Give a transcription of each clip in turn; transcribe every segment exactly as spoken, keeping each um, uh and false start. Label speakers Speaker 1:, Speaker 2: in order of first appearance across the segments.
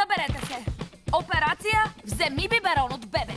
Speaker 1: Съберете се! Операция "Вземи биберон от бебе".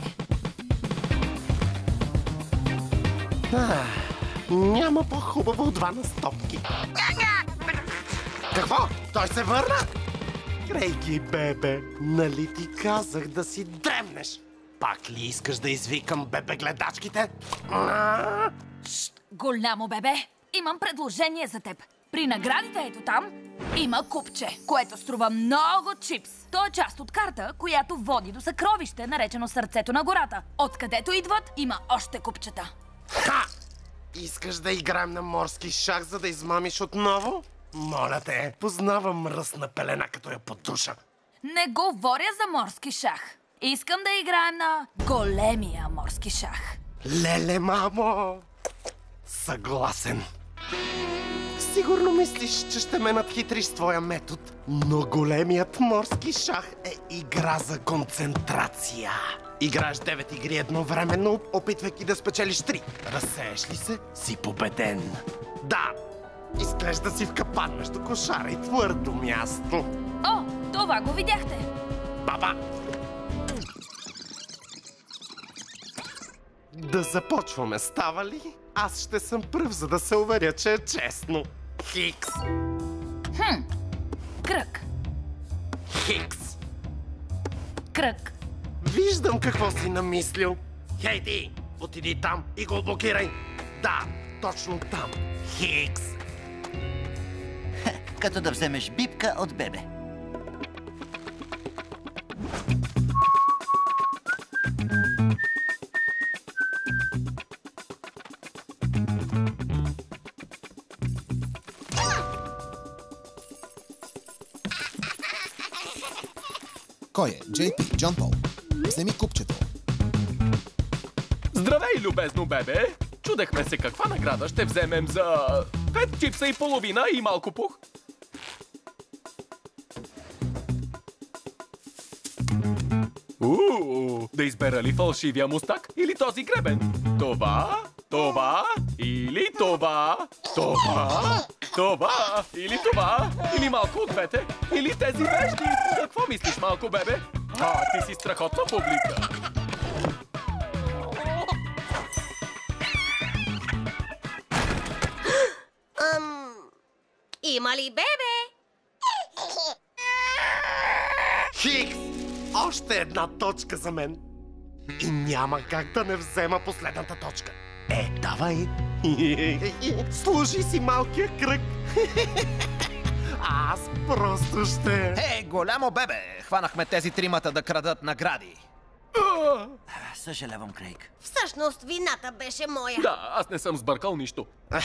Speaker 2: А, няма по-хубаво от два на стопки. Какво? Той се върна? Крейги, бебе, нали ти казах да си дремнеш? Пак ли искаш да извикам бебе-гледачките?
Speaker 1: Шт, голямо бебе, имам предложение за теб. При наградите ето там има купче, което струва много чипс. То е част от карта, която води до съкровище, наречено Сърцето на гората. Откъдето идват, има още купчета.
Speaker 2: Ха! Искаш да играем на морски шах, за да измамиш отново? Моля те, познавам мръсна пелена, като я потуша.
Speaker 1: Не говоря за морски шах. Искам да играем на големия морски шах.
Speaker 2: Леле, мамо! Съгласен. Сигурно мислиш, че ще ме надхитриш с твоя метод, но големият морски шах е игра за концентрация. Играеш девет игри едновременно, опитвайки да спечелиш три. Разсееш ли се, си победен. Да, изглежда си в капан между кошара и твърдо място.
Speaker 1: О, това го видяхте.
Speaker 2: Баба! Да започваме, става ли? Аз ще съм пръв, за да се уверя, че е честно. Хикс.
Speaker 1: Хм, кръг.
Speaker 2: Хикс.
Speaker 1: Кръг.
Speaker 2: Виждам какво си намислил. Хей ти, отиди там и го блокирай. Да, точно там. Хикс.
Speaker 3: Като да вземеш бибка от бебе.
Speaker 4: Кой е? Джей Пи, Джон Пол. Вземи купчето.
Speaker 5: Здравей, любезно бебе! Чудехме се каква награда ще вземем за пет чипса и половина и малко пух. Уу, да избера ли фалшивия мустак или този гребен? Това, това или това? Това, това или това? Или малко от двете? Или тези вежди? Какво мислиш, малко бебе? А, ти си страхотна публика.
Speaker 6: Ам... Има ли бебе?
Speaker 2: Хикс! Още една точка за мен. И няма как да не взема последната точка. Е, давай. Служи си малкия кръг. Аз просто ще...
Speaker 7: Ей, голямо бебе! Хванахме тези тримата да крадат награди.
Speaker 3: Съжалявам, Крейг.
Speaker 6: Всъщност вината беше моя.
Speaker 5: Да, аз не съм сбъркал нищо.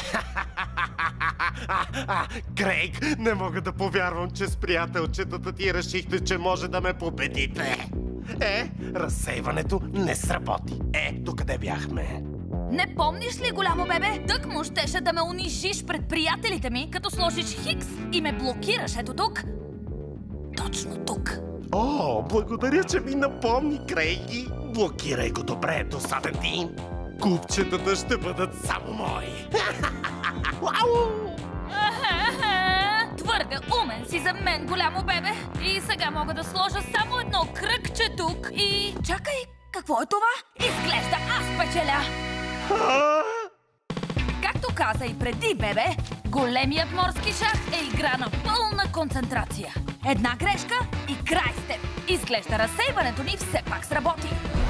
Speaker 2: Крейг, не мога да повярвам, че с приятелчетата ти решихте, че може да ме победите. Е, разсейването не сработи. Е, докъде бяхме?
Speaker 1: Не помниш ли, голямо бебе? Тък му щеше да ме унижиш пред приятелите ми, като сложиш хикс и ме блокираш ето тук. Точно тук.
Speaker 2: О, благодаря, че ми напомни, Крейги. Блокирай го добре, досаден ти. Купчетата ще бъдат само мои.
Speaker 1: Твърде умен си за мен, голямо бебе. И сега мога да сложа само едно кръгче тук и... Чакай, какво е това? Изглежда аз печеля. Както каза и преди, бебе, големият морски шах е игра на пълна концентрация. Една грешка и край с теб. Изглежда разсейването ни все пак сработи.